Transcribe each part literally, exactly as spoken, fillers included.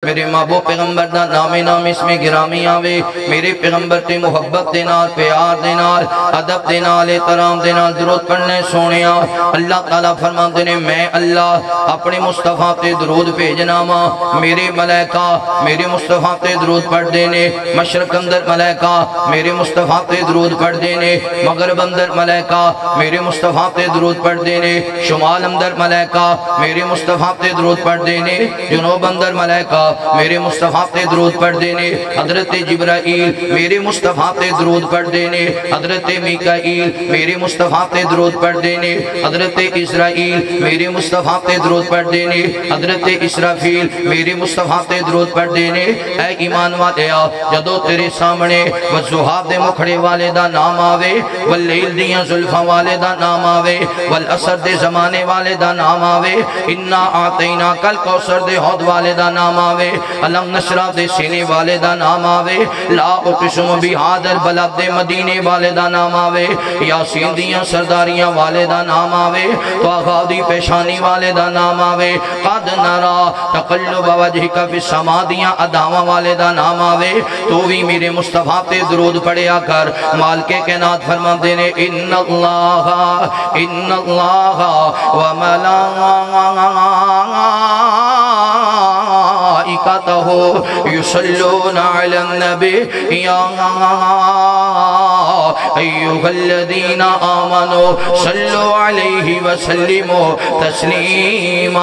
میرے محبوب پیغمبر دا نام نام اس میں گرامی آوے میرے پیغمبر تے محبت دے نال پیار دے نال ادب دے نال احترام دے نال درود پڑھنے سونیا اللہ تعالیٰ فرماندے نے میں اللہ اپنے مصطفیٰ تے درود بھیجنا وا میرے ملائکہ میرے مصطفیٰ تے درود پڑھ دینے مشرق اندر ملائکہ میرے مصطفیٰ تے درود پڑھ دینے مغرب اندر ملائکہ میرے مصطفیٰ تے درود پڑھ دینے شمال اندر ملائکہ میرے مصطفیٰ تے درود پڑھ دینے جنوب اندر ملائکہ میرے مصطفیٰ تے درود پڑھ دینے حضرت جبرائیل میرے مصطفیٰ تے درود پڑھ دینے حضرت میکائیل میرے مصطفیٰ تے درود پڑھ دینے حضرت اسرائیل میرے مصطفیٰ تے درود پڑھ دینے حضرت اسرافیل میرے مصطفیٰ تے درود پڑھ دینے اے ایمان والیا جدو تیرے سامنے وزہاب دے مکھڑے والے دا نام آوے واللیل دیاں زلفہ والے دا نام آوے والعصر دے زمانے والے دا نام آوے انا آتینا کل کوثر دے حوض والے دا نام آوے علم نشرہ دے سینے والے دا نام آوے لا اقسم بہاد البلد دے مدینے والے دا نام آوے یاسین دیاں سرداریاں والے دا نام آوے طاغا دی پیشانی والے دا نام آوے قد نرا تقلب وجہک فی السما دیاں اداواں والے دا نام آوے تو بھی میرے مصطفیٰ تے درود پڑھیا کر مال کے کائنات فرما دینے ان اللہ ان اللہ و ملائکتہ یصلون علی النبی یا ایوہ الذین آمنوا صلو علیہ وسلموا تسلیما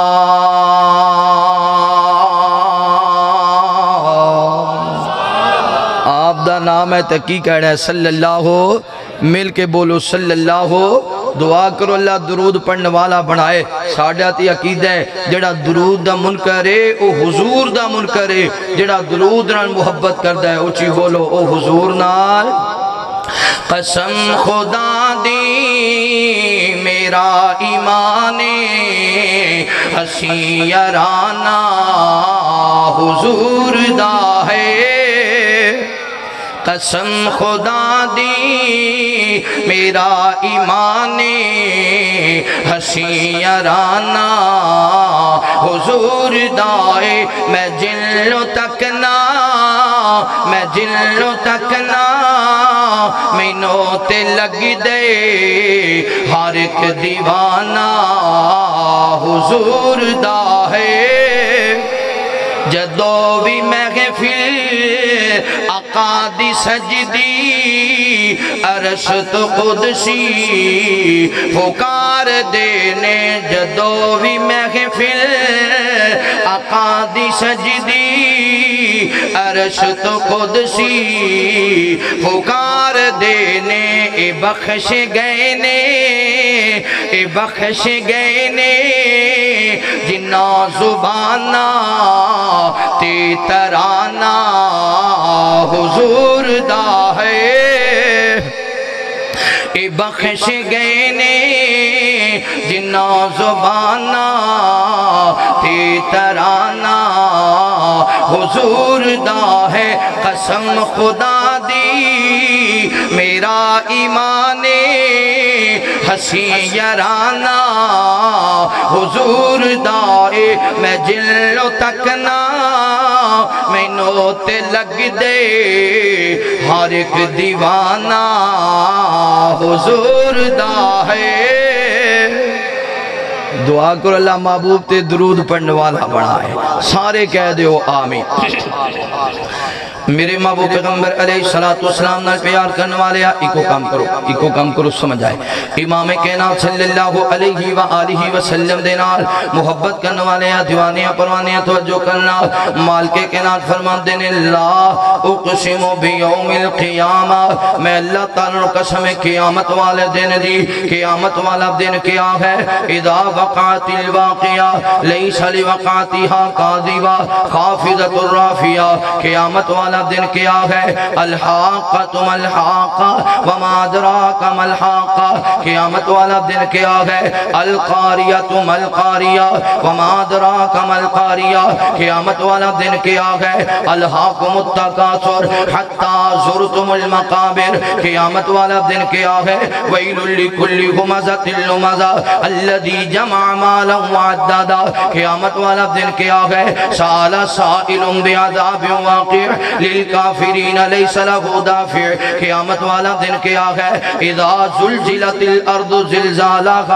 آپ دا نام ہے تکی کہنا ہے صلی اللہ مل کے بولو صلی اللہ دعا کرو اللہ درود پڑھنے والا بنائے ساڑھاتی عقیدہ ہے جڑا درود دا منکر ہے او حضور دا منکر ہے جڑا درود نال محبت کردہ ہے اچھی بولو او حضور نال قسم خدا دی میرا ایمان ہسی یارانہ حضور دا ہے قسم خدا دی میرا ایمان ہسی یارانہ حضور دائے میں جلو تکنا میں جلو تکنا مینوں تے لگ دے ہر ایک دیوانہ حضور دائے جدو بھی محفل آقا دی سجدی عرش تو قدسی پکار دینے جدو بھی محفل آقا دی سجدی عرش تو قدسی پکار دینے اے بخش گئے نے اے بخش گئے نے جنا زبانہ تے ترانہ حضور دا ہے اے بخش گئے نے جنا زبانہ تے ترانہ حضور دا ہے قسم خدا دی میرا ایمان ہسی یارانہ حضور دائے میں جلو تکنا مینوں تے لگ دے ہر ایک دیوانہ حضور دائے دعا کرو اللہ محبوب تے درود پڑھنے والا بنائے سارے کہہ دیو آمین میرے محبوب پیغمبر علیہ السلام نال پیار کرنے والے ایکو کام کرو ایکو کام کرو سمجھ آئے امام کائنات صلی اللہ علیہ وآلہ وسلم دے نال محبت کرنے والے دیوانے پروانے توجہ کرنا مال کے کائنات فرمان دینے لا اقسم بیوم القیامہ میں اللہ تعالیٰ قسم قیامت والے دن دی قیامت والا دن کیا ہے اذا وقعت الواقعہ لیس لوقعتها کاذبہ خافضۃ الرافعہ قیامت والا والا دن کیا ہے؟ الحاقۃ ملحاقہ وما ادراک ملحاقہ، قیامت والا دن کیا ہے؟ القاریۃ ملقاریہ وما ادراک ملقاریہ، قیامت والا دن کیا ہے؟ الہاکم التکاثر حتی زرتم المقابر، قیامت والا دن کیا ہے؟ ویل لکل ہمزۃ لمزہ الذی جمع مالا وعددا، قیامت والا دن کیا ہے؟ سأل سائل بعذاب واقع للکافرین لیس لہ دافع، قیامت والا دن کیا ہے؟ اذا زلزلت الارض زلزالہا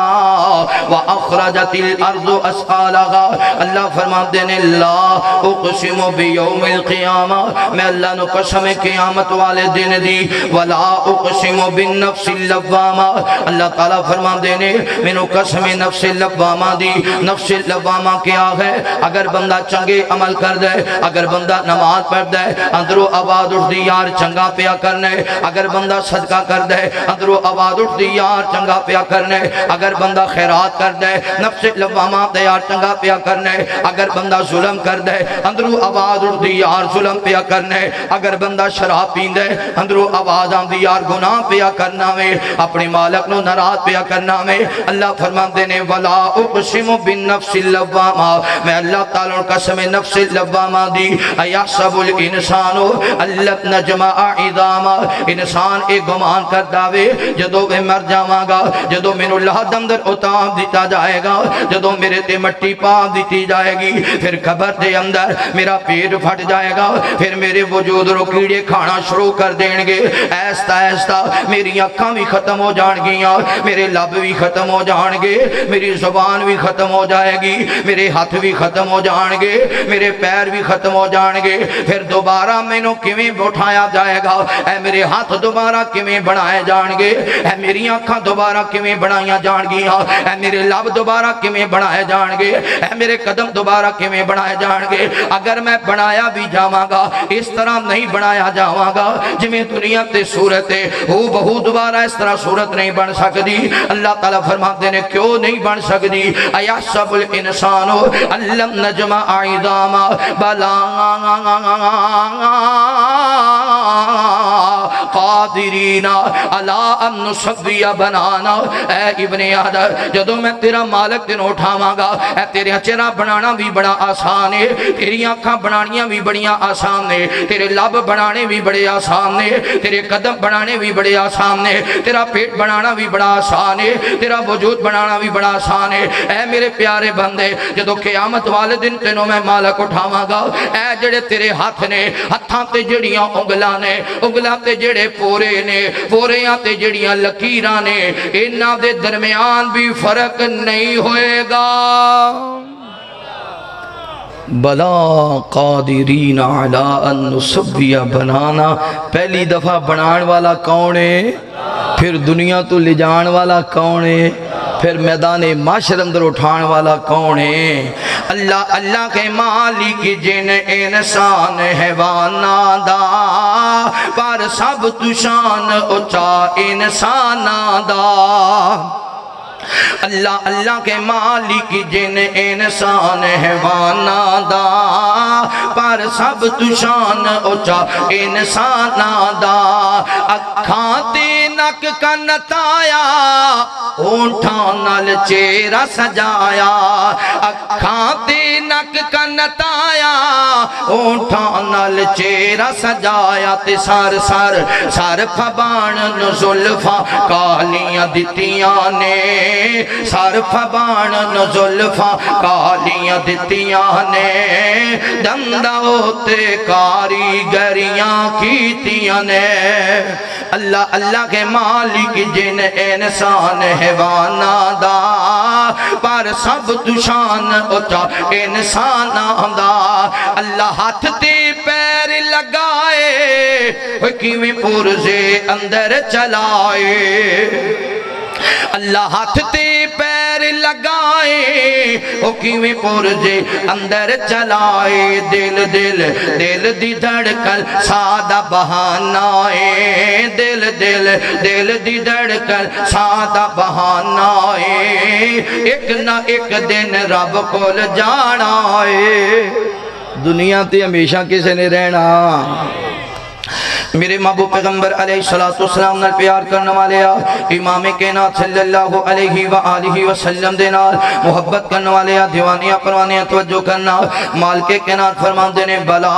واخرجت الارض اسقالہا، اللہ فرماتے ہیں لا اقسم بیوم القیامہ، میں اللہ نے قسم قیامت والے دن دی، ولا اقسم بالنفس اللوامہ، اللہ تعالیٰ فرماتے ہیں میں نے قسم نفس اللوامہ دی۔ نفس اللوامہ کیا ہے؟ اگر بندہ چنگے عمل کر دے، اگر بندہ نماز پڑھ دے، اندرو آواز اٹھ دی یار چنگا پیا کرنے، اگر بندہ صدقہ کر دے، اندرو آواز اٹھ دی یار چنگا پیا کرنے، اگر بندہ خیرات کر دے، نفس اللوامہ دے یار چنگا پیا کرنے، اگر بندہ ظلم کر دے، اندرو آواز اٹھ دی یار ظلم پیا کرنے، اگر بندہ شراب پین دے، اندرو آواز آن دی یار گناہ پیا کرنا میں، اپنی مالک نو ناراض پیا کرنا میں۔ اللہ فرماتے نے ولا اقسم بالنفس اللوامہ، میں اللہ تعالیٰ قسم نفس اللوامہ دی۔ ایحسب الانسان اللب نجمع عظاما، انسان ایک گمان کر داوے جدو میں مر جاواں گا، جدو میں اللہ دمدر اتام دیتا جائے گا، جدو میرے تے مٹی پا دیتی جائے گی، پھر قبر دے اندر میرا پیٹ پھٹ جائے گا، پھر میرے وجود رو کیڑے کھانا شروع کر دیں گے، ایستا ایستا میری آنکھاں بھی ختم ہو جان گیاں، میرے لب بھی ختم ہو جان گے، میری زبان بھی ختم ہو جائے گی، میرے ہاتھ بھی ختم ہو جان گے، میرے پیر بھی ختم ہو جان گے، پھر دوبارہ میں نو کیویں اٹھایا جائے گا، اے میرے ہاتھ دوبارہ کیویں بنائے جان گے، اے میری آنکھاں دوبارہ کیویں بنائیاں جان گیاں، اے میرے لب دوبارہ کیویں بنائے جان گے، اے میرے قدم دوبارہ کیویں بنائے جان گے۔ اگر میں بنایا بھی جاواں گا اس طرح نہیں بنایا جاواں گا جمیں دنیا تے صورت ہے ہو بہو دوبارہ اس طرح صورت نہیں بن سکتی۔ اللہ تعالیٰ فرماتے ہیں کیوں نہیں بن سکتی؟ ایحسب الانسان اللم نجمع عظاما بلا قادرین علی ان نسوی بنانا، اے ابن آدم جدو میں تیرا مالک دن اٹھاواں گا، اے تیرے چہرہ بنانا بھی بڑا آسان ہے، تیری آنکھاں بنانیاں بھی بڑیاں آسان ہے، تیرے لب بنانے بھی بڑے آسان ہے، تیرے قدم بنانے بھی بڑے آسان ہے، تیرا پیٹ بنانا بھی بڑا آسان ہے، تیرا وجود بنانا بھی بڑا آسان ہے۔ اے میرے پیارے بندے جدو قیامت والے دن تینوں میں مالک اٹھاواں گا، اے جڑے تیرے ہاتھ نے، ہتھاں تے جڑیاں انگلاں نے، انگلاں تے جڑے پورے نے، پوریاں تے جڑیاں لکیراں نے، انہاں دے درمیان بھی فرق نہیں ہوئے گا۔ بلا قادرین علی ان نسوی بنانا، پہلی دفعہ بنان والا کون ہے؟ پھر دنیا تو لے جان والا کون ہے؟ پھر میدان معاشر اندر اٹھان والا کون ہے؟ اللہ اللہ کے مالک جن انسان حیوانا دا، پر سب تو شان اچا انسانا دا۔ اللہ اللہ کے مالک جن انسان حیوانا دا، پر سب تو شان اچا انسانا دا۔ اکھاں تے نک کنتایا، اونٹھاں نال چہرہ سجایا، اکھاں تے نک کنتایا، اونٹھاں نال چہرہ سجایا، تے سر سر سر پھبان نو زلفاں کالیاں دتیاں نے، سر پھبان نو زلفاں کالیاں دتیاں نے، دنداوتے کاریگریاں کیتیاں نے۔ اللہ اللہ کے مالک جن انسان حیوانا دا، پر سب تو شان اچا انسانا دا۔ اللہ ہاتھ تے پیر لگائے، کیویں پرزے اندر چلائے، اللہ ہاتھ تے پیر لگائے، او کیویں پرزے اندر چلائے، دل دل دل دی دھڑکن سادہ بہانہ ہے، دل دل دل دی دھڑکن سادہ بہانہ ہے، ایک نہ ایک دن رب کول جانا ہے۔ دنیا تے ہمیشہ کسے نے رہنا؟ میرے محبوب پیغمبر علیہ السلام نے پیار کرنے والے امام کائنات صلی اللہ علیہ وآلہ وسلم دے نال محبت کرنے والے دیوانیاں پروانیاں توجہ کرنا مالک کائنات فرماندے نے بلا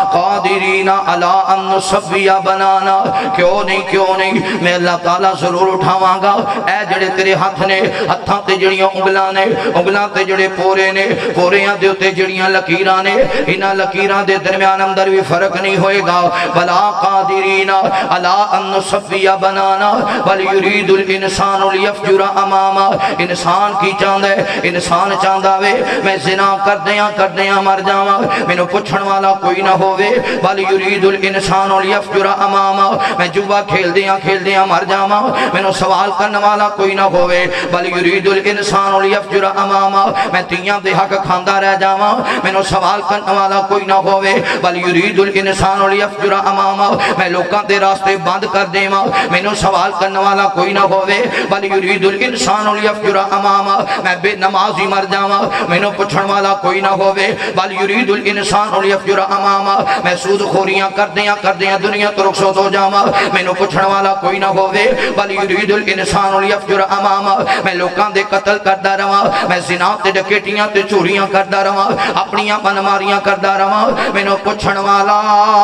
قادرین علی ان نصفی بنانا کیوں نہیں کیوں نہیں میں اللہ تعالیٰ ضرور اٹھاواں گا اے جڑے تیرے ہاتھ نے ہتھاں تے جڑیاں انگلاں نے انگلاں تے جڑے پورے نے پوریاں دے تے جڑیاں لکیراں نے انہاں لکیراں دے درمیان اندر بھی فرق نہیں ہوئے گا بلا قادرین علی ان نصفی بنانا بل یرید الانسان لیفجر اماما انسان کی چاندے انسان چاندہ وے میں زنا کر دیاں کر دیاں مر جاواں مینوں پوچھن والا کوئی نہ ہووے بل یرید الانسان لیفجر اماما میں جوا کھیل دیاں کھیل دیاں مر جاواں مینوں سوال کرنے والا کوئی نہ ہووے بل یرید الانسان لیفجر اماما میں تیاں دے حق کھاندا رہ جاواں مینوں سوال کرنے والا کوئی نہ ہووے بل یرید الانسان لیفجر اماما میں لوکاں دے راستے بند کر دیواں مینوں سوال کرنے والا کوئی نہ ہووے بل یرید الانسان لیفجر اماما میں بے نمازی مر جاواں مینوں پوچھن والا کوئی نہ ہووے بل یرید الانسان لیفجر اماما میں سود خوریاں کر دیاں کر دیاں دنیا تو رخصت ہو جاواں مینوں پوچھن والا کوئی نہ ہووے بل یرید الانسان لیفجر اماما میں لوکاں دے قتل کردا رہواں میں زنا تے ڈکیٹیاں تے چوریاں کردا رہواں اپنیاں منماریاں کردا رہواں مینوں پوچھن والا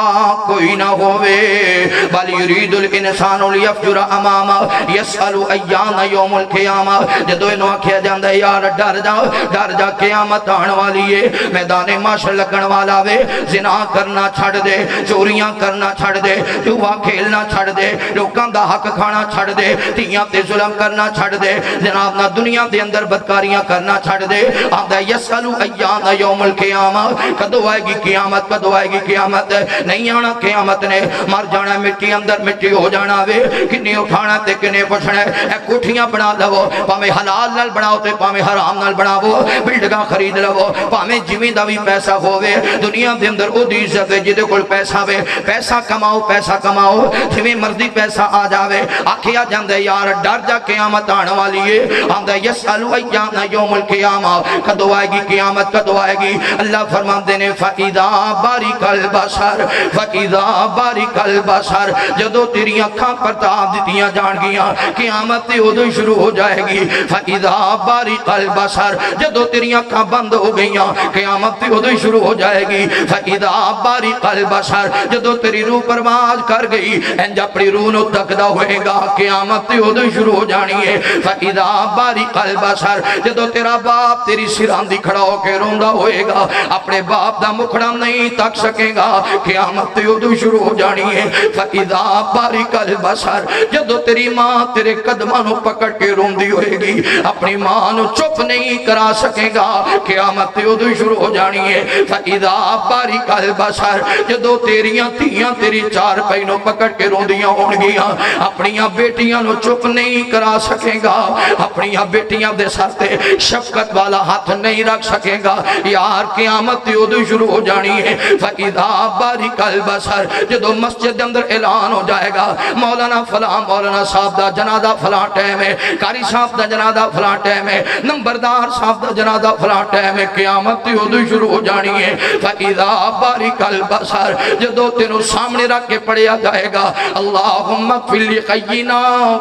کوئی نہ ہووے بل یرید الانسان لیفجر اماما یسأل ایان یوم القیامہ جدو انہوں آکھیا جاندہ ہے یار ڈر جا ڈر جا قیامت آن والی ہے میدان معاشر لگن والا وے زنا کرنا چھڑ دے چوریاں کرنا چھڑ دے جوا کھیلنا چھڑ دے لوکاں دا حق کھانا چھڑ دے تیاں تے ظلم کرنا چھڑ دے جناب نہ دنیا دے اندر بدکاریاں کرنا چھڑ دے آدھا یسأل ایان یوم القیامہ کدو آئے گی قیامت کدو آئے گی قیامت نہیں آنا قیامت نے مر جانا مٹی اندر مٹی ہو جانا وے کنی اٹھانا تے کنے پچھنے اے کوٹھیاں بنا لو پامے حلال نال بناو تے پامے حرام نال بناو بلڈگاں خرید لو پامے جویں دا بھی پیسہ ہووے دنیا دے اندر او دی عزت ہے جدے کول پیسہ وے پیسہ کماؤ پیسہ کماؤ جویں مرضی پیسہ آ جاوے آکھیا جاندے یار ڈر جا قیامت آن والی ہے آندہ یسأل ایان یوم القیامہ کدو آئے گی قیامت کدو آئے گی اللہ فرماندے نے فَإِذَا بَارِكَ الْبَصَرُ فَإِذَا بَارِكَ الْبَصَرُ جدو تیری اکھاں پرتاب دیتیاں جان گیاں قیامت تے ادھو شروع ہو جائے گی فَإِذَا بَارِكَ الْبَصَرُ جدو تیری اکھاں بند ہو گئیاں قیامت تے ادھو شروع ہو جائے گی فَإِذَا بَارِكَ الْبَصَرُ جدو تیری روح پرواز کر گئی انج اپنی روح نو تکدا ہوئے گا قیامت تے ادھو شروع ہو جانی ہے فَإِذَا بَارِكَ الْبَصَرُ جدو تیرا باپ تیری سران دی کھڑا ہو کے روندہ ہوئے گا اپنے باپ دا مکھڑا نہیں تک سکے گا قیامت تے ادھو شروع ہو جانی ہے فَإِذَا بَارِكَ الْبَصَرُ جدو تیری ماں تیرے قدمانوں پکڑ کے روندی ہوئے گی اپنی ماں نو چپ نہیں کرا سکے گا قیامت تے ادھو شروع ہو جانی ہے فَإِذَا بَارِكَ الْبَصَرُ جدو تیریاں تیاں تیری چار پینوں پکڑ کے روندیاں ہون گیاں اپنیاں بیٹیاں نو چپ نہیں کرا سکے گا اپنیاں بیٹیاں دے ساتھے شفقت والا ہاتھ نہیں رکھ سکے گا یار قیامت تے ادھو شروع ہو جانی ہے فَإِذَا بَارِكَ الْبَصَرُ جدو مسجد اندر اعلان ہو جائے گا مولانا فلاں مولانا صاحب دا جنازہ فلاں ٹائم ہے قاری صاحب دا جنازہ فلاں ٹائم ہے نمبردار صاحب دا جنازہ فلاں ٹائم ہے قیامت تے ادھو شروع ہو جانی ہے فَإِذَا بَارِكَ الْبَصَرُ جدو تینوں سامنے رکھ کے پڑھیا جائے گا اللہم اغفر لحینا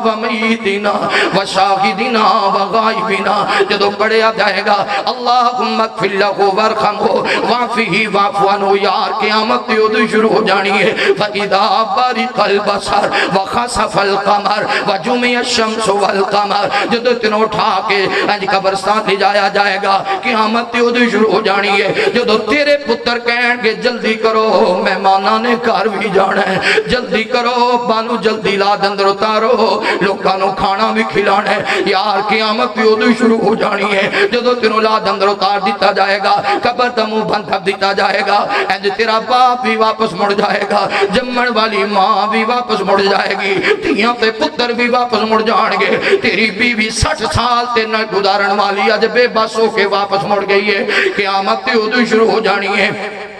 ومیتنا وشاہدنا وغائبنا جدو پڑھیا جائے گا اللہم اغفر لہو ورحمہ وعفہ وعفو عنہ یار قیامت تے ادھو شروع ہو جانی ہے فَإِذَا بَارِكَ الْبَصَرُ وَخَسَفَ الْقَمَرُ وَجُمِعَ الشَّمْسُ وَالْقَمَرُ جدو تینوں اٹھا کے انج قبرستان لے جایا جائے گا قیامت تے ادھو شروع ہو جانی ہے جدو تیرے پتر کہیں گے جلدی کرو مہمانہ نے کار بھی جانا ہے جلدی کرو بانو جلدی لاد اندر اتارو لوکانو کھانا بھی کھلانا ہے یار قیامت تے ادھو شروع ہو جانی ہے جدو تینوں لاد اندر اتار دیتا جائے گا قبر دمو بند کر دیتا جائے گا اینج تیرا باپ بھی واپس مڑ جائے گا جمن والی ماں بھی واپس مڑ جائے گی تیاں تے پتر بھی واپس مڑ جان گے تیری بیوی سٹھ سال تے نہ گزارن والی اج بے بس ہو کے واپس مڑ گئی ہے قیامت تے ادھو شروع ہو جانی ہے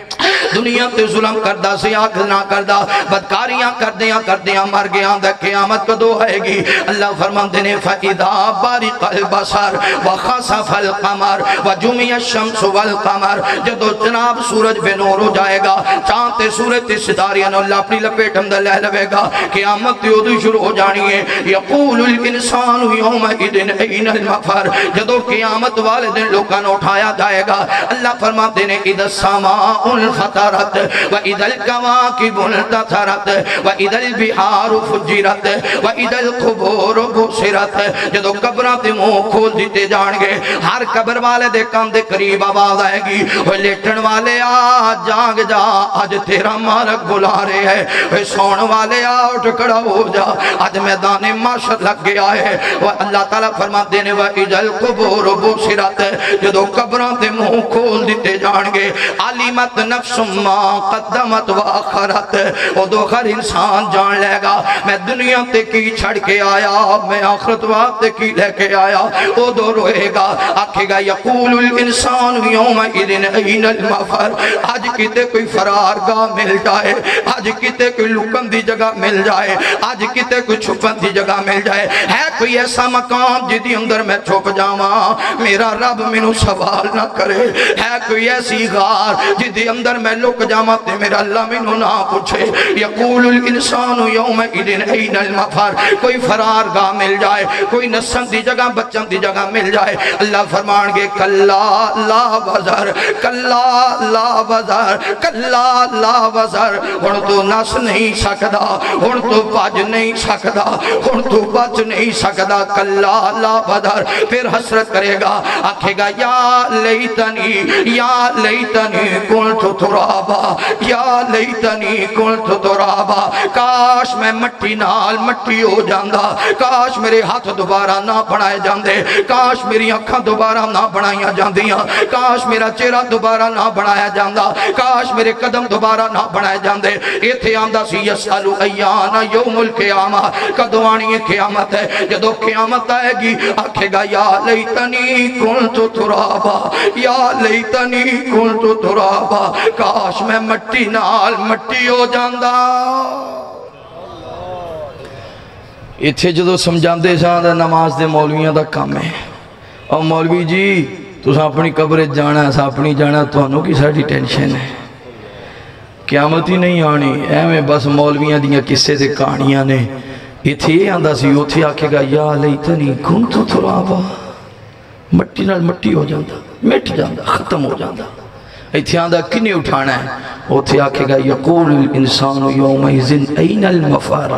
دنیا تے ظلم کردہ سے آکھ نہ کردہ بدکاریاں کردیاں کردیاں مر گیا دے قیامت کدو آئے گی اللہ فرماندے نے فَإِذَا بَارِقَ الْبَصَرُ وَخَسَفَ الْقَمَرُ وَجُمِعَ الشَّمْسُ وَالْقَمَرُ جدو جناب سورج بے نور ہو جائے گا چاند تے سورج تے ستاریاں اللہ اپنی لپیٹ ہم دے لہ لوے گا قیامت تے ادھو شروع ہو جانی ہے یقول الانسان یومئذ این المفر جدو قیامت والے دن لوگاں اٹھایا جائے گا اللہ فرماتے ہیں اذا السماء انفطرت واذا الكواكب انتثرت واذا البحار فجرت واذا القبور بصرت جدو قبراں تے منہ کھول دیتے جان گے ہر قبر والے دے کان دے قریب آواز آئے گی وہ لیٹن والے آ جاگ جا آج تیرا مالک بلا رہے ہیں وہ سون والے آ اٹھ کھڑا ہو جا آج میدان معاشر لگ گیا ہے وہ اللہ تعالیٰ فرماتے ہیں وَإِذَا الْقُبُورُ بُصِرَتْ جدو قبراں تے منہ کھول دیتے جان گے عَلِمَتْ نَفْسٌ مَا قَدَّمَتْ وَآخَرَتْ وہ دو ہر انسان جان لے گا میں دنیا تے کی چھڑ کے آیا میں آخرت وقت کی لے کے آیا وہ دو روئے گا آکھے گا یقول الانسان یومئذ این المفر آج کتے کوئی فرار گاہ مل جائے آج کتے کوئی لکن دی جگہ مل جائے آج کتے کوئی چھپن دی جگہ مل جائے ہے کوئی ایسا مقام جدی اندر میں چھپ جاواں میرا رب منو سوال نہ کرے ہے کوئی ایسی غار جدی اندر میں لک جاواں تے میرا اللہ منو نہ پوچھے یقول الانسان یومئذ این المفر کوئی فرار گاہ مل جائے کوئی نسن دی جگہ بچن دی جگہ مل جائے اللہ فرمان گے کلا لا وزر کلا لا وزر کلا لا وزر ہن تو نس نہیں سکدا ہن تو بج نہیں سکدا ہن تو بچ نہیں سکدا کلا لا وزر پھر حسرت کرے گا آکھے گا یا لیتنی یا لیتنی کنت ترابا یا لیتنی کنت ترابا کاش میں مٹی نال مٹی ہو جاندہ کاش میرے ہاتھ دوبارہ نہ بنائے جاندے کاش میری اکھاں دوبارہ نہ بنائیاں جاندیاں کاش میرا چہرہ دوبارہ نہ بنایا جاندہ کاش میرے قدم دوبارہ نہ بنائے جاندے یہ تھے آندہ سی یسالو ایانا یوم القیامہ قدوانی قیامت ہے جدو قیامت آئے گی آکھے گا یا لیتنی کنت ترابا یا لیتنی کنت ترابا کاش میں مٹی نال مٹی ہو جاندہ اتھے جدو سمجھاندے جاندہ نماز دے مولویاں دا کام ہے اور مولوی جی تو سا اپنی قبر جانا ہے سا اپنی جانا تو انہوں کی ساڑھی ٹینشن ہے قیامت ہی نہیں آنی اے میں بس مولویاں دیاں کسے دے کہانیاں نے اتھے یہ آندہ سی اتھے آکھے گا یا لیتنی کنت ترابا مٹی نال مٹی ہو جاندہ مٹ جاندہ ختم ہو جاندہ اتھے آندہ کنی اٹھانا ہے اتھے آکھے گا یقول الانسان یومئذ این المفار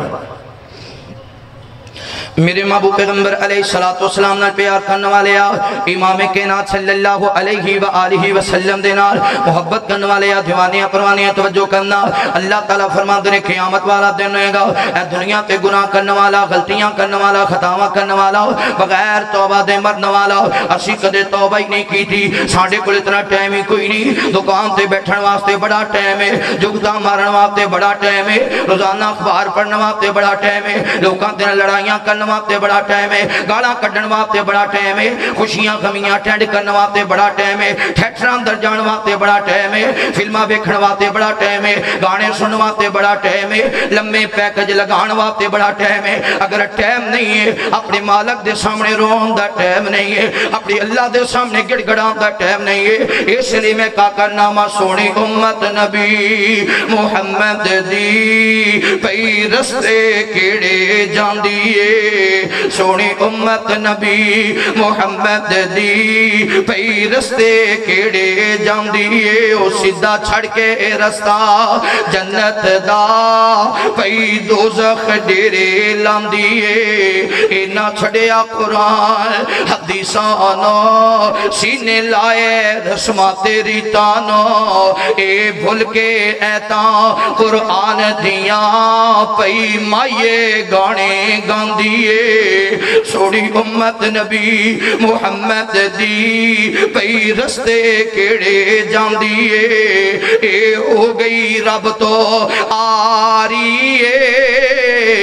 میرے محبوب پیغمبر علیہ السلام نے پیار کرنے والے آ امام کائنات صلی اللہ علیہ وآلہ وسلم دینا محبت کرنے والے آ دیوانیاں پروانیاں توجہ کرنا اللہ تعالیٰ فرما دے قیامت والا دن ہوئے گا اے دنیا تے گناہ کرنے والا غلطیاں کرنے والا خطاواں کرنے والا بغیر توبہ دے مرنے والا اسی کدے توبہ ہی نہیں کی تھی ساڑھے کو اتنا ٹائم ہی کوئی نہیں دکان تے بیٹھن واسطے بڑا ٹائم ہے جگتا مارن واسطے بڑا ٹائم ہے روزانہ اخبار پڑھنے واسطے بڑا ٹائم ہے لوکاں تے لڑائیاں کرنے واسطے بڑا ٹائم ہے گالاں کڈن واسطے بڑا ٹائم ہے خوشیاں غمیاں ٹینڈ کرنے واسطے بڑا ٹائم ہے تھیٹراں اندر جان واسطے بڑا ٹائم ہے فلماں ویکھن واسطے بڑا ٹائم ہے گانے سنن واسطے بڑا ٹائم ہے لمبے پیکج لگان واسطے بڑا ٹائم ہے اگر ٹائم نہیں ہے اپنے مالک دے سامنے رون دا ٹائم نہیں ہے اپنی اللہ دے سامنے گڑ گڑان دا ٹائم نہیں ہے اس لیے میں کا کرنا ما سونی امت نبی محمد دی پئی رستے کیڑے جان دیئے سونی امت نبی محمد دی پئی رستے کیڑے جان دیئے او سیدھا چھڑ کے رستہ جنت دا پئی دوزخ ڈیرے لان دیئے اے نہ چھڑیا قرآن حدیثانو سینے لائے رسمہ تیری تانو اے بھول کے ایتاں قرآن دیاں پئی مائیے گانے گان دیئے سوڑی امت نبی محمد دی پئی رستے کیڑے جان دیئے اے ہو گئی رب تو آریے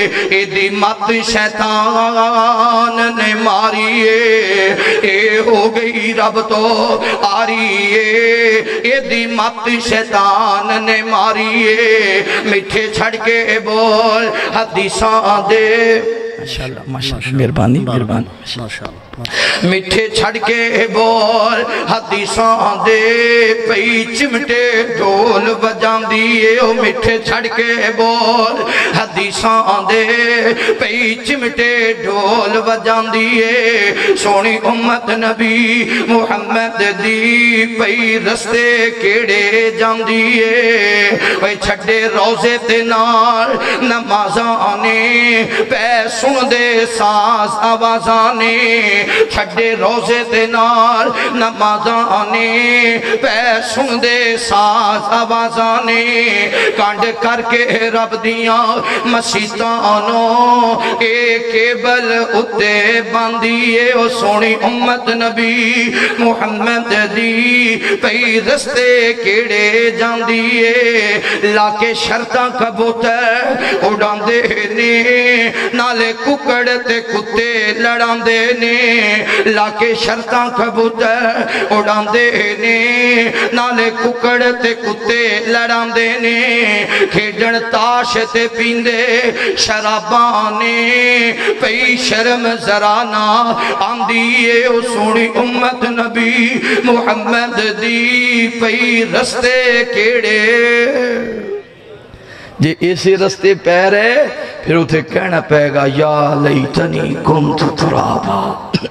اے دی مت شیطان نے ماریے اے ہو گئی رب تو آریے اے دی مت شیطان نے ماریے میٹھے چھڑ کے بول حدیثاں دے ماشاءاللہ ماشاءاللہ مہربانی مہربانی میٹھے چھڑ کے بول حدیثاں دے پئی چمٹے ڈھول بجان دیئے او میٹھے چھڑ کے بول حدیثاں دے پئی چمٹے ڈھول بجان دیئے سونی امت نبی محمد دی پئی رستے کیڑے جان دیئے پئی چھڑے روزے تے نال نمازانے پہ سن دے ساز آوازانے چھڑے روزے تے نال نمازانے پہ سن دے ساز آوازانے کانڈ کر کے رب دیاں مسیطانوں ایک کیبل اتے باندیے او سونی امت نبی محمد دی پئی رستے کیڑے جان دیئے لاکے شرطاں کبوتر اڑان دے نے نالے ککڑ تے کتے لڑان دے نے لاکے شرطاں کبوتر اڑان دے نے نالے ککڑ تے کتے لڑان دے نے کھیڑن تاش تے پیندے شرابانے پئی شرم ذرانا آندیے او سونی امت نبی محمد دی پئی رستے کیڑے جے ایسے رستے پیر ہے پھر اتھے کہنا پہ گا یا لیتنی کنت ترابا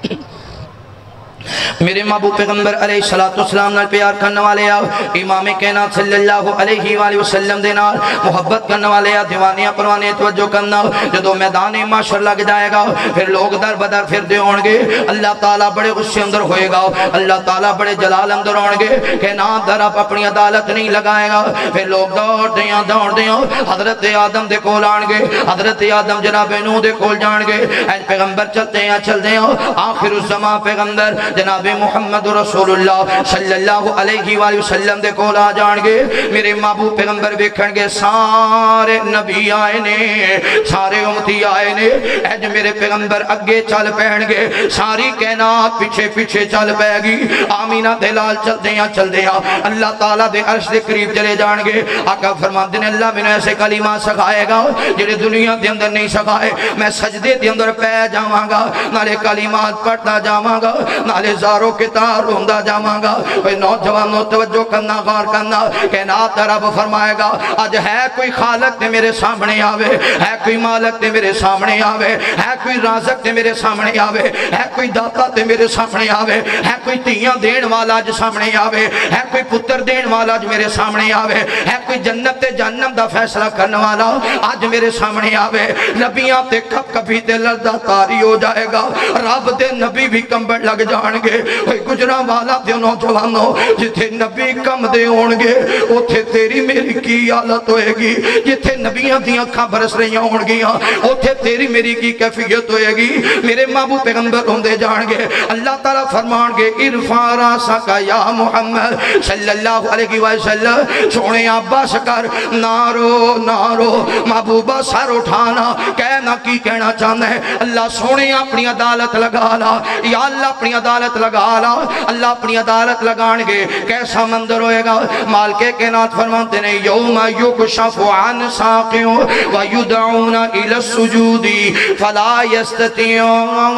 میرے محبوب پیغمبر علیہ السلام نال پیار کرنے والے آؤ امام کائنات صلی اللہ علیہ وآلہ وسلم دے نال محبت کرنے والے آؤ دیوانیاں پروانے توجہ کرنا جدو میدان معاشر لگ جائے گا پھر لوگ در بدر پھر دے ہونگے اللہ تعالیٰ بڑے غصے اندر ہوئے گا اللہ تعالیٰ بڑے جلال اندر ہونگے کہ نا در آپ اپنی عدالت نہیں لگائے گا پھر لوگ دوڑ دیاں دوڑ دیاں حضرت آدم دے کول آنگے حضرت آدم جناب نو دے کول جانگے ایج پیغمبر چلتے ہیں چل دیاں آخر الزمان پیغمبر جناب محمد رسول اللہ صلی اللہ علیہ وآلہ وسلم دے کولا جانگے میرے محبوب پیغمبر بیکھنگے سارے نبی آئے نے سارے امتی آئے نے ایج میرے پیغمبر اگے چل پہنگے ساری کائنات پیچھے پیچھے چل پہ گی آمینہ دلال چل دیاں چل دیاں اللہ تعالیٰ دے عرش دے قریب چلے جانگے آقا فرمان دینے اللہ میں نے ایسے کلمہ سکھائے گا جنہیں دنیا دے اندر نہیں سکھائے میں سجدے دے اندر پہ جاواں گا نالے کلمات پڑھتا جاواں گا نالے زاروں کے تار روندہ جاواں گا وے نوجوانوں توجہ کرنا غار کرنا کہ نات رب فرمائے گا آج ہے کوئی خالق تے میرے سامنے آوے ہے کوئی مالک تے میرے سامنے آوے ہے کوئی رازق تے میرے سامنے آوے ہے کوئی داتا تے میرے سامنے آوے ہے کوئی تیاں دین والا جو سامنے آوے ہے کوئی پتر دین والا جو میرے سامنے آوے ہے کوئی جنت تے جہنم دا فیصلہ کرنے والا آج میرے سامنے آوے نبیاں تے کب کبھی تے لردہ تاری ہو جائے گا رب دے نبی بھی کمبڑ لگ جانگے گجرہ والا دے نوجوانوں جتھے نبی کم دے ہونگے اتھے تیری میری کی حالت ہوئے گی جتھے نبیاں دیاں کھاں برس رہی ہونگیاں اتھے تیری میری کی کیفیت ہوئے گی میرے محبوب پیغمبر ہوندے جانگے اللہ تعالیٰ فرمانگے ارفع راسک یا محمد صلی اللہ علیہ وسلم سونے عباس کر نارو نارو محبوبہ سر اٹھانا کہنا کی کہنا چاہنا ہے اللہ سونے اپنی عدالت لگا لا یا اللہ اپنی عدالت لگا لا اللہ اپنی عدالت لگانگے کیسا مندر ہوئے گا مالکے کے نات فرمانتے ہیں یوم یکشف عن ساقیوں ویدعون الى السجود فلا یستطیعون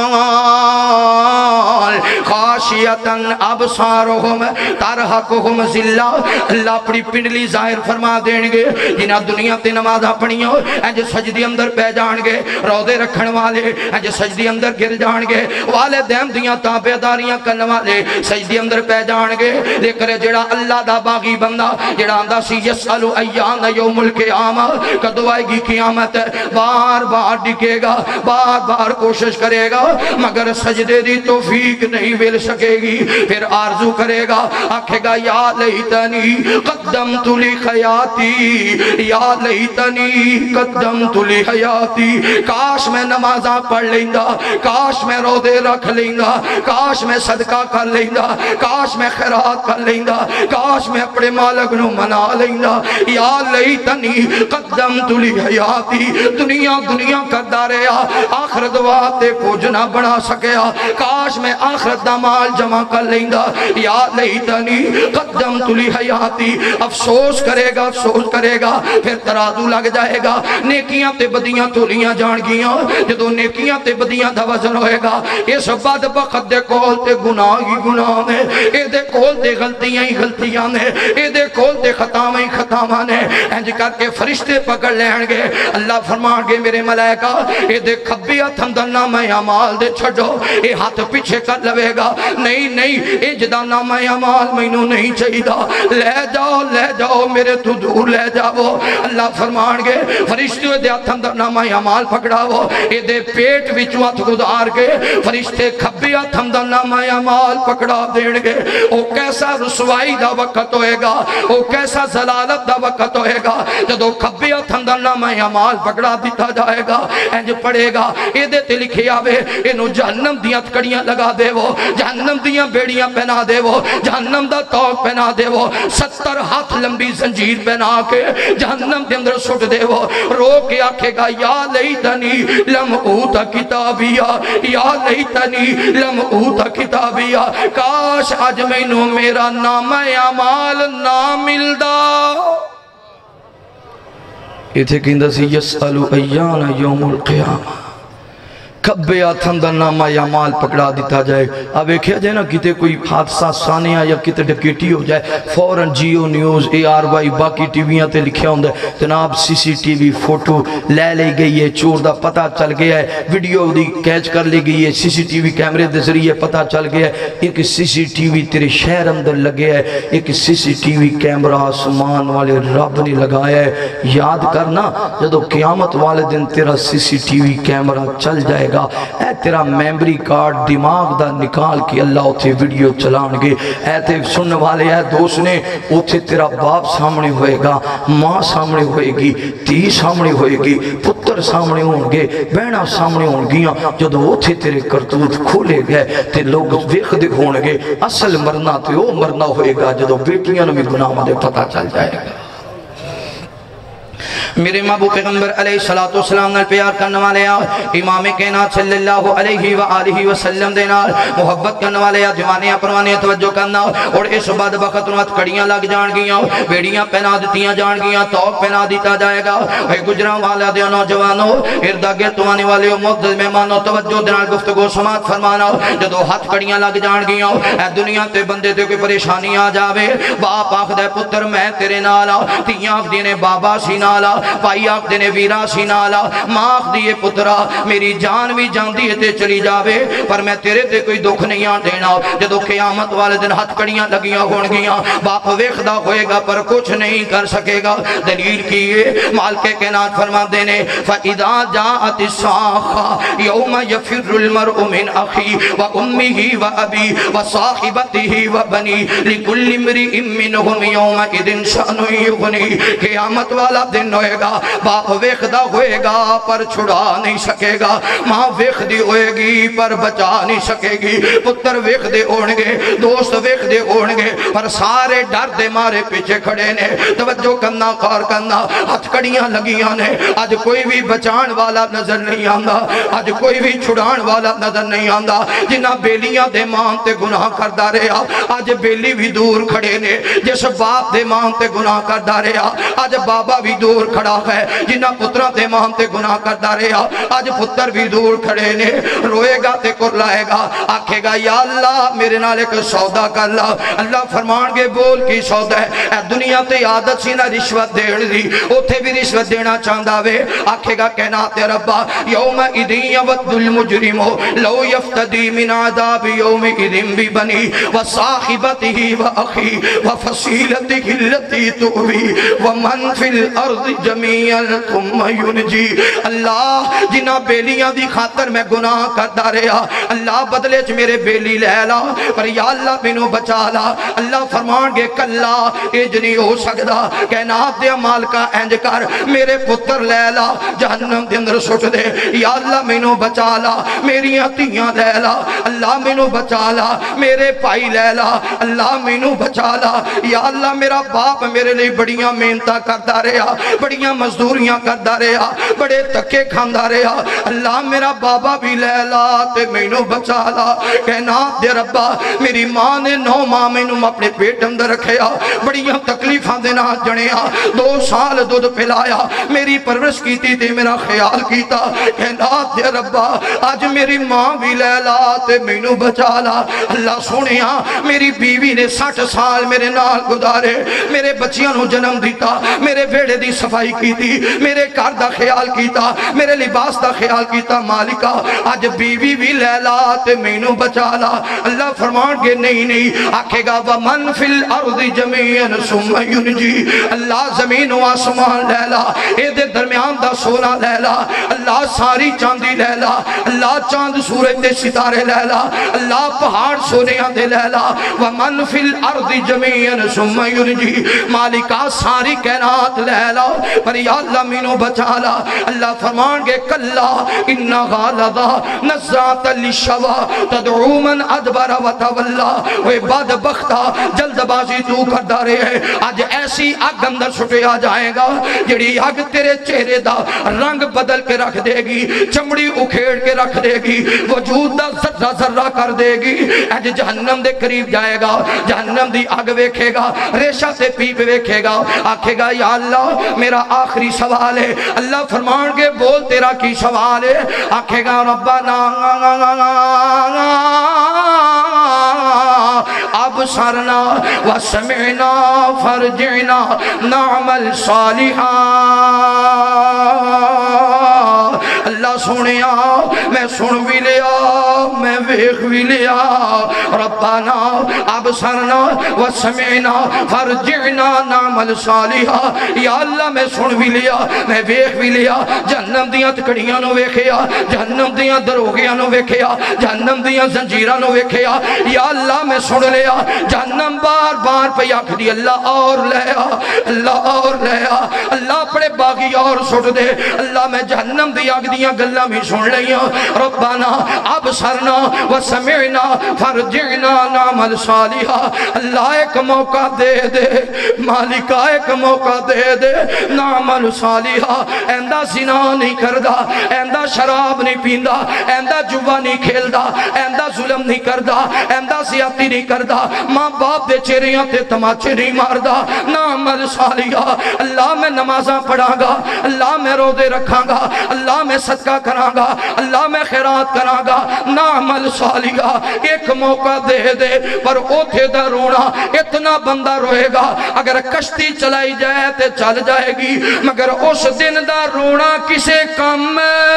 خاشیتا ابصارهم ترحقهم ذلہ اللہ اپنی پنڈلی ظاہر فرما دینگے جنہاں دنیا تے نماز اپنی ہو انج سجدی اندر پہ جانگے روضے رکھن والے انج سجدی اندر گر جانگے والدین دیاں تابع داریاں کرنے والے سجدی اندر پہ جانگے لیکن جڑا اللہ دا باغی بندہ جڑا اندہ سی یسألو ایان یوم القیامہ کدو آئے گی قیامت بار بار ڈکے گا بار بار کوشش کرے گا مگر سجدے دی توفیق نہیں مل سکے گی پھر آرزو کرے گا آکھے گا یا لیتنی قدمت لی خیاتی یا لیتنی قدمت لی حیاتی کاش میں نمازہ پڑھ لیں گا کاش میں روزے رکھ لیں گا کاش میں صدقہ کر لیندہ، کاش میں خیرات کر لیندہ، کاش میں اپنے مالک نو منا لیندہ، یا لیتنی قدمت لی حیاتی، دنیا دنیا کردہ رہا، آخرت واتے کچھ نہ بنا سکیا، کاش میں آخرت دا مال جمع کر لیندہ، یا لیتنی قدمت لی حیاتی، افسوس کرے گا افسوس کرے گا، پھر ترازو لگ جائے گا، نیکیاں تے بدیاں تولیاں جان گیاں، جدو نیکیاں تے بدیاں دا وزن ہوئے گا، اس بعد بخت دے کول تے گناہ ہی گناہ نے، اے دے کول تے غلطیاں ہی غلطیاں نے، اے دے کول تے خطاویں ہی خطاویں نے، انج کر کے فرشتے پکڑ لین گے، اللہ فرمان گے میرے ملائکہ، اے دے کھبی ہتھ اندر نامہ اعمال دے چھڑو، اے ہاتھ پیچھے کر لوے گا، نہیں نہیں اے جدا نامہ اعمال مینوں نہیں چاہیدا، لے جاؤ لے جاؤ میرے تو دور لے جاؤ، اللہ فرمان گے فرشتے دے ہاتھ اندر نامہ اعمال پکڑاؤ، اے دے پیٹ وچوں ہاتھ گزار کے فرشتے کھبی ہتھ اندر نامہ اعمال پکڑا دین گے، او کیسا رسوائی دا وقت ہوئے گا، او کیسا زلالت دا وقت ہوئے گا، جدو کھبی ہتھ اندر نامہ اعمال پکڑا دیتا جائے گا، انج پڑے گا، اے دے تے لکھے آوے، انہوں جہنم دیاں کڑیاں لگا دے وہ، جہنم دیاں بیڑیاں پہنا دے وہ، جہنم دا توق پہنا دے وہ، ستر ہاتھ لمبی زنجیر پہنا کے جہنم دے اندر سٹ دے وہ، رو کے آکھے گا یا لیتنی لم اوتا کتابیا، یا لیتنی لم اوتا کتابیا، کاش آج مینوں میرا نام اعمال نہ ملدا۔ یہ تھے کہندہ سی یسألو ایان یوم القیامہ، کبے آتھندہ نامہ یا مال پکڑا دیتا جائے، اب ایک ہے جائے نا کتے کوئی حادثہ سانیہ یا کتے ڈکیٹی ہو جائے، فوراں Geo news A R Y باقی ٹی ویاں تے لکھیا ہوندہ ہے جناب سی سی ٹی وی فوٹو لے لے گئی ہے، چور دا پتہ چل گیا ہے، ویڈیو دی کیچ کر لے گئی ہے، سی سی ٹی وی کیمرے دے ذریعے پتہ چل گیا ہے، ایک سی سی ٹی وی تیرے شہر اندر لگے ہے، ایک سی سی ٹی وی کیمرہ آسمان والے رب نے لگایا ہے، یاد کرنا جدو قیامت والے دن تیرا سی سی ٹی وی کیمرہ چل جائے گا، اے تیرا میمری کارڈ دماغ دا نکال کے اللہ اتھے ویڈیو چلان گے، اے تے سننے والے اے دوست نے اتھے تیرا باپ سامنے ہوئے گا، ماں سامنے ہوئے گی، تی سامنے ہوئے گی، پتر سامنے ہوں گے، بہنہ سامنے ہوں گیاں، جدو اتھے تیرے کرتوت کھولے گئے تے لوگ ویخ دے ہوں گے، اصل مرنا تے وہ مرنا ہوئے گا جدو بیٹیاں نے بھی گناہ مدے پتہ چل جائے گا۔ میرے محبوب پیغمبر علیہ السلام نے پیار کرنے والے آؤ، امام کائنات صلی اللہ علیہ وآلہ وسلم دے نال محبت کرنے والے آؤ، جوانیاں پروانیاں توجہ کرنا اور اس بعد وقت نوات کڑیاں لگ جان گیاں، بیڑیاں پہنا دیتیاں جان گیاں، توق پہنا دیتا جائے گا، اے گجران والا دے نوجوانوں اردہ گرتوانے والے مقدس مہمانوں توجہ دے نال گفتگو سماعت فرمانا، جدو ہاتھ کڑیاں لگ جان گیاں، اے دنیا تے بندے تے کوئی پریشانی آ جاوے، باپ آخ دے پتر میں تیرے نالا، تیاں آخ دینے بابا سی نالا، پائی آخ دینے ویرا سی نالا، ماں آخ دیئے پترا میری جان بھی جان دیئے تے چلی جاوے، پر میں تیرے تے کوئی دکھ نہیں آن دینا، جدو قیامت والے دن ہاتھ کڑیاں لگیاں ہون گیاں، باپ ویخدہ ہوئے گا پر کچھ نہیں کر سکے گا، دلیل کیے مالک کائنات فرما دینے فَإِذَا جَاءَتِ الصَّاخَّةُ يَوْمَ يَفِرُّ الْمَرْءُ مِنْ أَخِيهِ وَأُمِّهِ وَأَبِيهِ وَصَاحِبَتِهِ وَبَنِيهِ لِكُلِّ امْرِئٍ مِّنْهُمْ يَوْمَئِذٍ شَأْنٌ يُغْنِيهِ، قیامت والا دن ہوئے گا، باپ ویخدہ ہوئے گا پر چھڑا نہیں سکے گا، ماں ویخدی ہوئے گی پر بچا نہیں سکے گی، پتر ویخدے ہونگے، دوست ویخدے ہونگے، پر سارے ڈر دے مارے پیچھے کھڑے نے، توجہ کرنا کار کرنا، ہاتھ کڑیاں لگیاں نے، آج کوئی بھی بچان والا نظر نہیں آندا، آج کوئی بھی چھڑان والا نظر نہیں آندا، جنہ بیلیاں دے مان تے گناہ کردہ رہا، آج بیلی بھی دور کھڑے نے، جس باپ دے مان تے گناہ کردہ رہا، آج بابا بھی دور کھڑا ہے، جنہ پترہ تے مان تے گناہ کردہ رہا، آج پتر بھی دور کھڑے نے، روئے گا تے کر لائے گا، آکھے گا یا اللہ میرے نال ایک سودا کر لا، اللہ فرمان گے بول کی سودا ہے، اے دنیا تے عادت سی نہ رشوت دین دی، اوتھے بھی رشوت دینا چاندہ وے، آکھے گا کہنات ربا یوم اذن یود المجرم لو یفتدی من عذاب یوم اذن ببنی وصاحبته واخی وفصیلته التي تؤوی ومن فی الارض جمیعا ثم ینجی اللہ جنہ بیلیاں دی خاطر میں گناہ کرتا رہا اللہ بدلے چ میرے بیلی لے لا پر یا اللہ مینوں بچا لا اللہ فرمان گے کلا اج نہیں ہو سکدا کائنات دے مالکا انج کر میرے پتر لے لا جہنم دے اندر سٹ دے یا اللہ مینوں بچا لا میریاں تیاں لے لا اللہ مینوں بچا لا میرے بھائی لے لا اللہ مینوں بچا لا یا اللہ میرا باپ میرے لئے بڑیاں محنتاں کرتا رہا بڑیاں مزدوریاں کرتا رہا بڑے تکے کھاندا رہا اللہ میرا بابا بھی لے لا تے مینوں بچا لا کہنا دے ربا میری ماں نے نو ماں مینوں اپنے پیٹ اندر رکھیا بڑیاں تکلیفاں دے نال جنیا دو سال دودھ پلایا میری پرورش کیتی تے میرا خیال کیتا کہنا دے ربا آج میری ماں بھی لے لا تے مینوں بچا لا اللہ سونیا میری بیوی نے ساٹھ سال میرے نال گزارے میرے بچیاں نو جنم دیتا میرے بیڑے دی صفائی کیتی میرے گھر دا خیال کیتا میرے لباس دا خیال کیتا مالکا آج بیوی بھی لے لا تے مینوں بچا لا اللہ فرمان کے نہیں نہیں آکھے گا وَمَنْ فِي الْأَرْضِ جَمِيعًا ثُمَّ يُنْجِي اللہ زمین و آسمان لے لا اے دے درمیان دا سونا لے لا اللہ ساری چاندی لے لا اللہ چاند سورج دے ستارے لے لا اللہ پہاڑ سونیاں دے لے لا وَمَنْ فِي الْأَرْضِ جَمِيعًا ثُمَّ يُنْجِي مالکہ ساری کائنات لے لا پر یا اللہ مینوں بچا لا اللہ فرمان کے کلا انہا لذا نزعت للشوا تدعو من ادبر و تولا وہ بدبختہ جلد بازی تو کردا رہے آج ایسی آگ اندر چھٹیا جائے گا جڑی آگ تیرے چہرے دا رنگ بدل کے رکھ دے گی چمڑی اکھیڑ کے رکھ دے گی وجود دا ذرہ ذرہ کر دے گی آج جہنم دے قریب جائے گا جہنم دی آگ ویکھے گا ریشہ سے پیپ ویکھے گا آکھے گا یا اللہ میرا آخری سوال ہے اللہ فرمان کے بول تیرا کی سوال ہے آکھے گا ربنا ابصرنا وسمعنا فرجعنا نعمل صالحا اللہ سنیا میں سن بھی لیا میں ویکھ بھی لیا ربنا ابصرنا وسمعنا فرجعنا نعمل صالحا یا اللہ میں سن بھی لیا میں ویکھ بھی لیا جہنم دیاں تکڑیاں نو ویکھیا جہنم دیاں دروگیاں نو ویکھیا جہنم دیاں زنجیراں نو ویکھیا یا اللہ میں سن لیا جہنم بار بار پہ آکھ دی اللہ اور لیا اللہ اور لیا اللہ اپنے باغی اور سٹ دے اللہ میں جہنم دی آگ دیاں گلہ بھی سن لیا ربنا ابصرنا وسمعنا فرجعنا نعمل صالحا اللہ ایک موقع دے دے مالکہ ایک موقع دے دے نعمل صالحا ایندہ زنا نہیں کردہ ایندہ شراب نہیں پیندہ ایندہ جوا نہیں کھیلدہ ایندہ ظلم نہیں کردہ ایندہ زیادتی نہیں کردہ ماں باپ دے چہریاں تے تماچے نہیں ماردہ نعمل صالحا اللہ میں نمازاں پڑھاں گا اللہ میں روزے رکھاں گا اللہ میں صدقہ کراں گا اللہ میں خیرات کراں گا نعمل صالحا ایک موقع دے دے پر اوتھے دا رونا اتنا بندہ روئے گا اگر کشتی چلائی جائے تے چل جائے گی مگر اس دن دا رونا کسے کم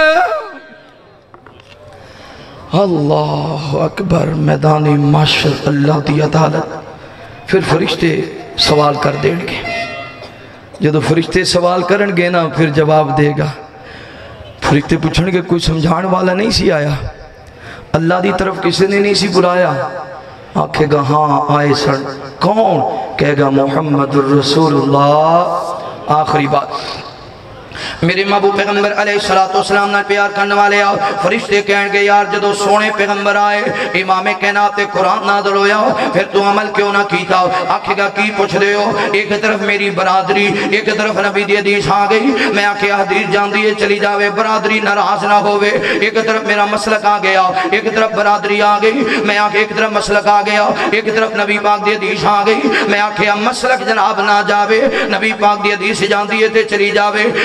اللہ اکبر میدانی معاشر اللہ دی عدالت پھر فرشتے سوال کر دیں گے جدو فرشتے سوال کرن گے نا پھر جواب دے گا فرشتے پوچھن گے کوئی سمجھان والا نہیں سی آیا اللہ دی طرف کسی نے نہیں سی بلایا آکھے گا ہاں آئے سن کون کہے گا محمد الرسول اللہ آخری بات میرے محبوب پیغمبر علیہ السلام نے پیار کرنے والے آؤ فرشتے کہیں گے یار جدو سونے پیغمبر آئے امام کائنات قرآن نازل ہویا پھر تو عمل کیوں نہ کیتا آکھے گا کی پوچھ دے ہو ایک طرف میری برادری ایک طرف نبی دی حدیث آ گئی میں آکھے حدیث جان دیے چلی جاوے برادری ناراض نہ ہوئے ایک طرف میرا مسلک آ گیا ایک طرف برادری آ گئی میں آکھے ایک طرف مسلک آ گیا ایک طرف نبی پاک دی حدیث آ گئی میں آکھے مسلک جناب نہ جاوے نبی پاک دی حدیث جان دیے تے چلی جاوے ایک طرف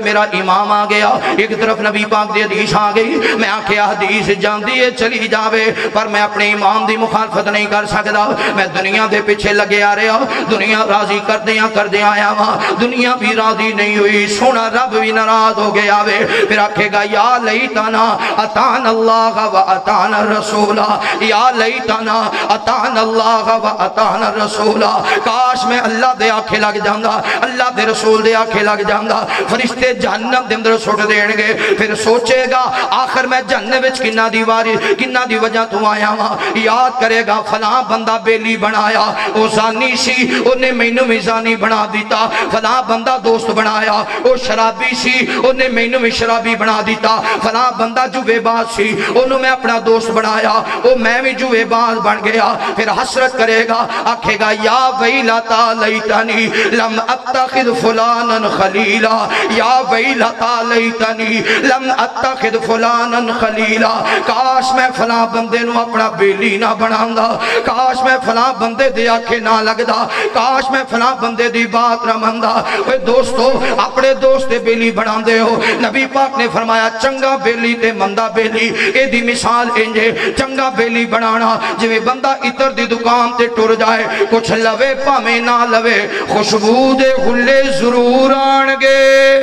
طرف میرا امام آ گیا، ایک طرف نبی پاک دی حدیث آ گئی، میں آکھیا حدیث جاندی ہے چلی جاوے پر میں اپنے امام دی مخالفت نہیں کر سکتا، میں دنیا دے پیچھے لگے آ رہا، دنیا راضی کر دیاں کر دیاں آیا وہاں، دنیا بھی راضی نہیں ہوئی، سونا رب بھی ناراض ہو گیا وے، پھر آکھے گا یا لیتنا اطعنا اللہ و اطعنا الرسول، یا لیتنا اطعنا اللہ و اطعنا الرسول، کاش میں اللہ دے آنکھیں لگ جاندہ، اللہ دے رسول دے آنکھیں لگ جاندہ، فرشتے جہنم دے اندر سوٹ دین گے، پھر سوچے گا آخر میں جہنم وچ کنا دیواری کنا دی وجہ تو آیا ہاں، یاد کرے گا فلاں بندہ بیلی بنایا، وہ زانی سی انہیں مینوں بھی زانی بنا دیتا، فلاں بندہ دوست بنایا، وہ شرابی سی انہیں مینوں بھی شرابی بنا دیتا، فلاں بندہ جوے باز سی انہوں میں اپنا دوست بنایا، وہ میں بھی جوے باز بن گیا، پھر حسرت کرے گا آکھے گا یا ویلتا لیتنی لم اتخذ فلانا خلیلا، یا ویلتا لیتنی لم اتخذ فلانا خلیلا، کاش میں فلاں بندے نو اپنا بیلی نہ بناؤں، کاش میں فلاں بندے دے آنکھیں نہ لگدا، کاش میں فلاں بندے دی بات نہ مندہ۔ اے دوستو اپنے دوست دے بیلی بنا دے ہو، نبی پاک نے فرمایا چنگا بیلی تے مندہ بیلی، اے دی مثال انجے، چنگا بیلی بنانا جویں بندہ اتر دی دکان تے ٹر جائے، کچھ لوے پامے نہ لوے خوشبو دے غلے ضرور آنگے،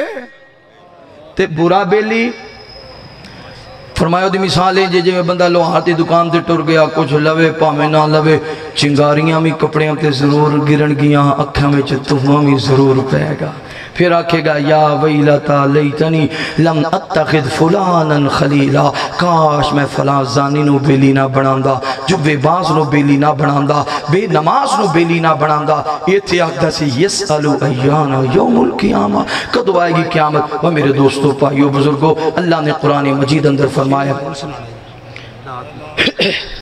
تے برا بیلی فرمایا دی مثال ہے جے جے بندہ لوہاتی دکان تے ٹر گیا، کچھ لوے پامے نہ لوے چنگاریاں بھی کپڑیاں تے ضرور گرن گیاں، اکھاں میں چتہواں بھی ضرور پے گا، پھر آکھے گا یا ویلتا لیتنی لم اتخذ فلانا خلیلا، کاش میں فلاں زانی نو بیلی نہ بناندہ، جو بے باز نو بیلی نہ بناندہ، بے نماز نو بیلی نہ بناندہ، یہ تھی آکھدہ سی یسألو ایانا یوم القیامہ، کدو آئے گی قیامت؟ وہ میرے دوستو پائیو بزرگو، اللہ نے قرآن مجید اندر فرمایا